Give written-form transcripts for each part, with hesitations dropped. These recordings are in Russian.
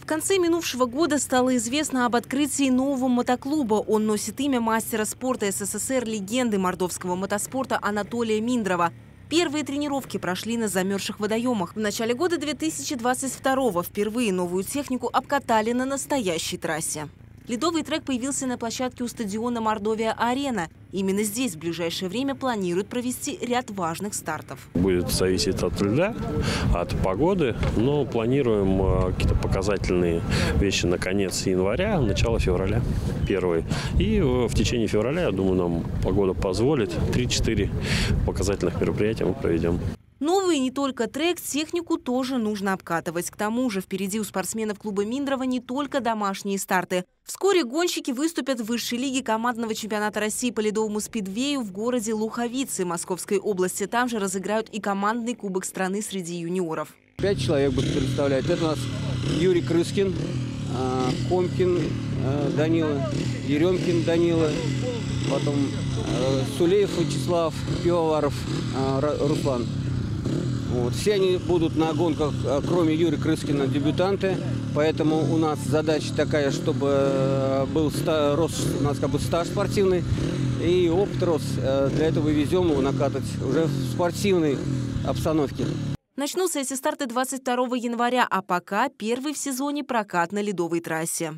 конце минувшего года стало известно об открытии нового мотоклуба. Он носит имя мастера спорта СССР, легенды мордовского мотоспорта Анатолия Миндрова. Первые тренировки прошли на замерзших водоемах. В начале года 2022-го впервые новую технику обкатали на настоящей трассе. Ледовый трек появился на площадке у стадиона «Мордовия-Арена». Именно здесь в ближайшее время планируют провести ряд важных стартов. Будет зависеть от льда, от погоды, но планируем какие-то показательные вещи на конец января, начало февраля первый. И в течение февраля, я думаю, нам погода позволит, 3-4 показательных мероприятия мы проведем. Новый не только трек, технику тоже нужно обкатывать. К тому же впереди у спортсменов клуба Миндрова не только домашние старты. Вскоре гонщики выступят в высшей лиге командного чемпионата России по ледовому спидвею в городе Луховицы Московской области. Там же разыграют и командный кубок страны среди юниоров. 5 человек будут представлять. Это у нас Юрий Крыскин, Комкин Данила, Еремкин Данила, потом Сулеев Вячеслав, Пивоваров Руслан. Вот. Все они будут на гонках, кроме Юрия Крыскина, дебютанты. Поэтому у нас задача такая, чтобы рос у нас стаж спортивный и опыт рос. Для этого везем его накатать уже в спортивной обстановке. Начнутся эти старты 22 января, а пока первый в сезоне прокат на ледовой трассе.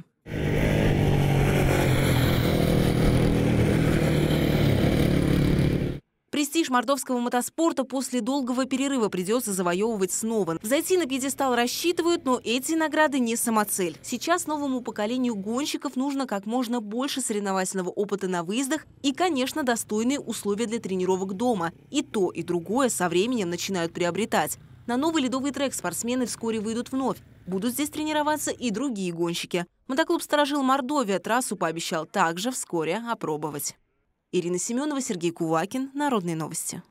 Престиж мордовского мотоспорта после долгого перерыва придется завоевывать снова. Взойти на пьедестал рассчитывают, но эти награды не самоцель. Сейчас новому поколению гонщиков нужно как можно больше соревновательного опыта на выездах и, конечно, достойные условия для тренировок дома. И то, и другое со временем начинают приобретать. На новый ледовый трек спортсмены вскоре выйдут вновь. Будут здесь тренироваться и другие гонщики. Мотоклуб «Старожил Мордовия» трассу пообещал также вскоре опробовать. Ирина Семенова, Сергей Кувакин. Народные новости.